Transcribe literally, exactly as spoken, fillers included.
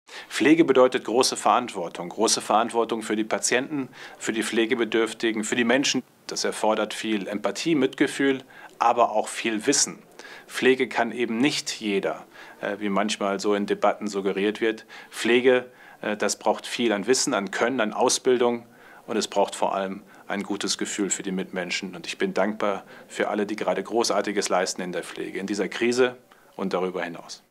Pflege bedeutet große Verantwortung, große Verantwortung für die Patienten, für die Pflegebedürftigen, für die Menschen. Das erfordert viel Empathie, Mitgefühl, aber auch viel Wissen. Pflege kann eben nicht jeder, wie manchmal so in Debatten suggeriert wird. Pflege, das braucht viel an Wissen, an Können, an Ausbildung und es braucht vor allem ein gutes Gefühl für die Mitmenschen. Und ich bin dankbar für alle, die gerade Großartiges leisten in der Pflege, in dieser Krise und darüber hinaus.